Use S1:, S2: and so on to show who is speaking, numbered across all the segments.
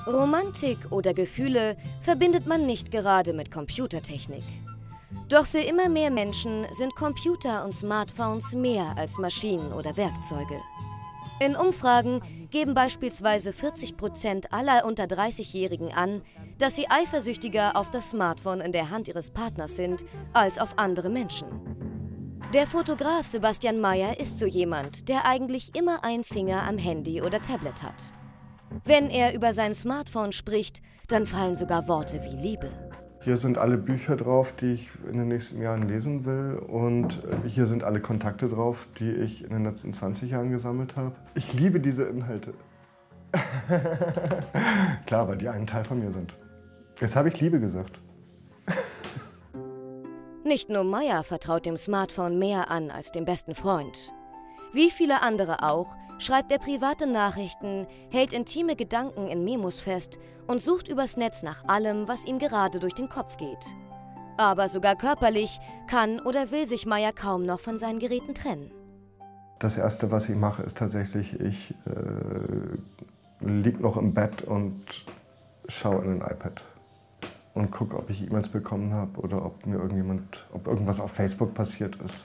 S1: Romantik oder Gefühle verbindet man nicht gerade mit Computertechnik. Doch für immer mehr Menschen sind Computer und Smartphones mehr als Maschinen oder Werkzeuge. In Umfragen geben beispielsweise 40% aller unter 30-Jährigen an, dass sie eifersüchtiger auf das Smartphone in der Hand ihres Partners sind, als auf andere Menschen. Der Fotograf Sebastian Mayer ist so jemand, der eigentlich immer einen Finger am Handy oder Tablet hat. Wenn er über sein Smartphone spricht, dann fallen sogar Worte wie Liebe.
S2: Hier sind alle Bücher drauf, die ich in den nächsten Jahren lesen will. Und hier sind alle Kontakte drauf, die ich in den letzten 20 Jahren gesammelt habe. Ich liebe diese Inhalte. Klar, weil die ein Teil von mir sind. Jetzt habe ich Liebe gesagt.
S1: Nicht nur Mayer vertraut dem Smartphone mehr an als dem besten Freund. Wie viele andere auch, schreibt er private Nachrichten, hält intime Gedanken in Memos fest und sucht übers Netz nach allem, was ihm gerade durch den Kopf geht. Aber sogar körperlich kann oder will sich Mayer kaum noch von seinen Geräten trennen.
S2: Das Erste, was ich mache, ist tatsächlich, ich liege noch im Bett und schaue in ein iPad und gucke, ob ich E-Mails bekommen habe oder ob mir ob irgendwas auf Facebook passiert ist.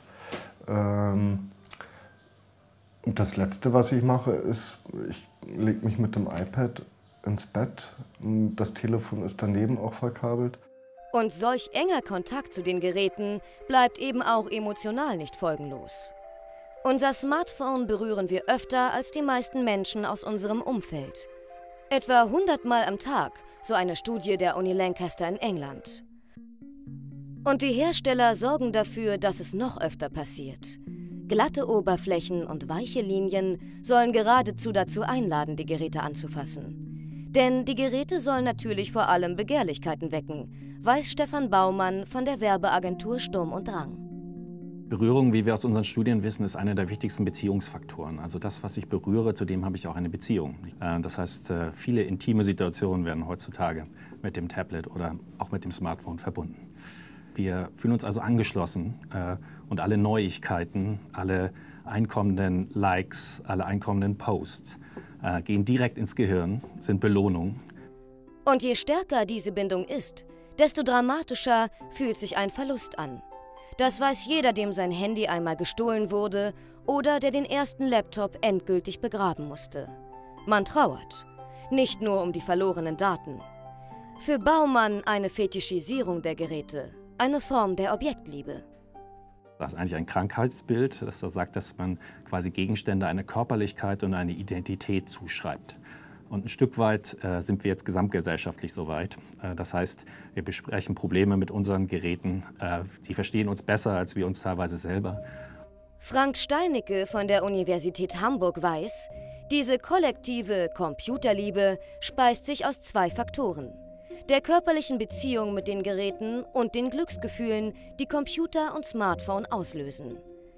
S2: Und das Letzte, was ich mache, ist, ich lege mich mit dem iPad ins Bett. Das Telefon ist daneben auch verkabelt.
S1: Und solch enger Kontakt zu den Geräten bleibt eben auch emotional nicht folgenlos. Unser Smartphone berühren wir öfter als die meisten Menschen aus unserem Umfeld. Etwa 100 Mal am Tag, so eine Studie der Uni Lancaster in England. Und die Hersteller sorgen dafür, dass es noch öfter passiert. Glatte Oberflächen und weiche Linien sollen geradezu dazu einladen, die Geräte anzufassen. Denn die Geräte sollen natürlich vor allem Begehrlichkeiten wecken, weiß Stefan Baumann von der Werbeagentur Sturm und Drang.
S3: Berührung, wie wir aus unseren Studien wissen, ist einer der wichtigsten Beziehungsfaktoren. Also das, was ich berühre, zu dem habe ich auch eine Beziehung. Das heißt, viele intime Situationen werden heutzutage mit dem Tablet oder auch mit dem Smartphone verbunden. Wir fühlen uns also angeschlossen und alle Neuigkeiten, alle einkommenden Likes, alle einkommenden Posts gehen direkt ins Gehirn, sind Belohnung.
S1: Und je stärker diese Bindung ist, desto dramatischer fühlt sich ein Verlust an. Das weiß jeder, dem sein Handy einmal gestohlen wurde oder der den ersten Laptop endgültig begraben musste. Man trauert, nicht nur um die verlorenen Daten. Für Baumann eine Fetischisierung der Geräte, eine Form der Objektliebe.
S3: Das ist eigentlich ein Krankheitsbild, das sagt, dass man quasi Gegenstände eine Körperlichkeit und eine Identität zuschreibt. Und ein Stück weit sind wir jetzt gesamtgesellschaftlich so weit. Das heißt, wir besprechen Probleme mit unseren Geräten. Die verstehen uns besser als wir uns teilweise selber.
S1: Frank Steinicke von der Universität Hamburg weiß, diese kollektive Computerliebe speist sich aus zwei Faktoren: der körperlichen Beziehung mit den Geräten und den Glücksgefühlen, die Computer und Smartphone auslösen.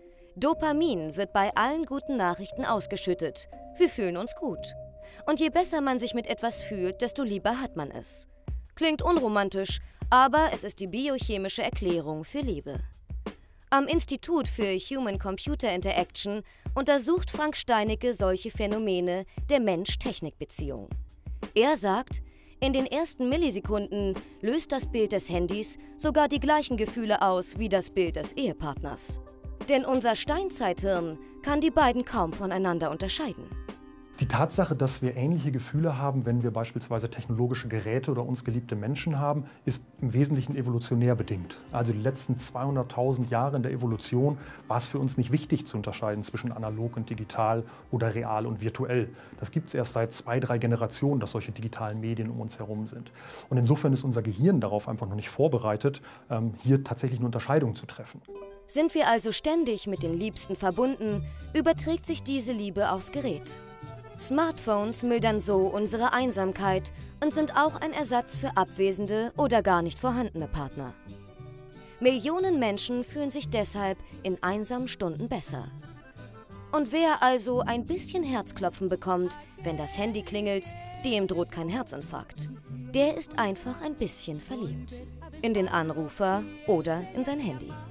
S1: Dopamin wird bei allen guten Nachrichten ausgeschüttet. Wir fühlen uns gut. Und je besser man sich mit etwas fühlt, desto lieber hat man es. Klingt unromantisch, aber es ist die biochemische Erklärung für Liebe. Am Institut für Human-Computer Interaction untersucht Frank Steinicke solche Phänomene der Mensch-Technik-Beziehung. Er sagt, in den ersten Millisekunden löst das Bild des Handys sogar die gleichen Gefühle aus wie das Bild des Ehepartners. Denn unser Steinzeithirn kann die beiden kaum voneinander unterscheiden.
S4: Die Tatsache, dass wir ähnliche Gefühle haben, wenn wir beispielsweise technologische Geräte oder uns geliebte Menschen haben, ist im Wesentlichen evolutionär bedingt. Also die letzten 200.000 Jahre in der Evolution war es für uns nicht wichtig zu unterscheiden zwischen analog und digital oder real und virtuell. Das gibt es erst seit 2, 3 Generationen, dass solche digitalen Medien um uns herum sind. Und insofern ist unser Gehirn darauf einfach noch nicht vorbereitet, hier tatsächlich eine Unterscheidung zu treffen.
S1: Sind wir also ständig mit den Liebsten verbunden, überträgt sich diese Liebe aufs Gerät. Smartphones mildern so unsere Einsamkeit und sind auch ein Ersatz für abwesende oder gar nicht vorhandene Partner. Millionen Menschen fühlen sich deshalb in einsamen Stunden besser. Und wer also ein bisschen Herzklopfen bekommt, wenn das Handy klingelt, dem droht kein Herzinfarkt. Der ist einfach ein bisschen verliebt. In den Anrufer oder in sein Handy.